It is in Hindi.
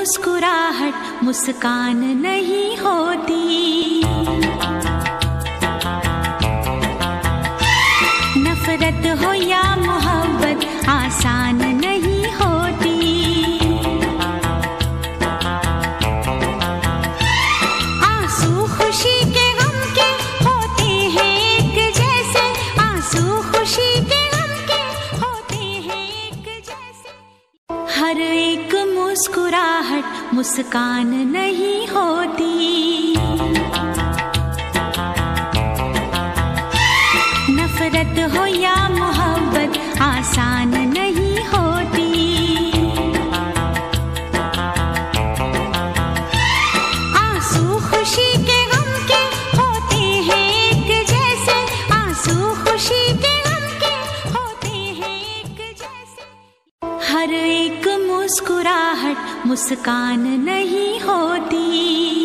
मुस्कुराहट मुस्कान नहीं होती। नफरत हो या मोहब्बत आसान नहीं होती। आंसू खुशी के गम के होते हैं एक जैसे, आंसू खुशी के गम के होते हैं एक जैसे। हर एक मुस्कुराहट मुस्कान नहीं होती। नफरत हो या मोहब्बत आसान नहीं होती। आंसू खुशी के गम के होते हैं एक जैसे, आंसू खुशी के गम के होते हैं एक जैसे। हर एक मुस्कुराहट मुस्कान नहीं होती।